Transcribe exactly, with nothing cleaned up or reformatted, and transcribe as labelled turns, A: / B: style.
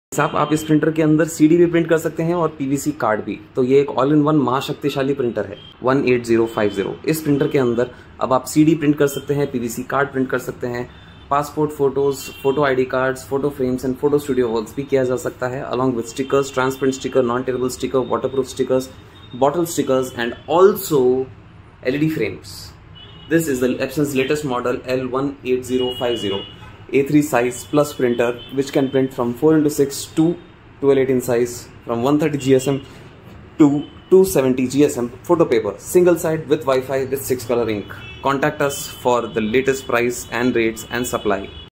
A: साहब आप इस प्रिंटर के अंदर सीडी भी प्रिंट कर सकते हैं और पीवीसी कार्ड भी। तो ये एक ऑल इन वन महाशक्तिशाली प्रिंटर है one eight zero five zero. इस प्रिंटर के अंदर अब आप सीडी प्रिंट कर सकते हैं, पीवीसी कार्ड प्रिंट कर सकते हैं, passport photos, photo ID cards, photo frames and photo studio halls भी किया जा सकता है, along with stickers, transparent sticker, non tearable sticker, waterproof stickers, bottle stickers and also L E D frames. This is the Epson's latest model L one eight zero five zero A three size plus printer which can print from four into six to twelve eighteen size, from one thirty G S M to two seventy G S M photo paper, single side with Wi-Fi with six color ink. Contact us for the latest price and rates and supply.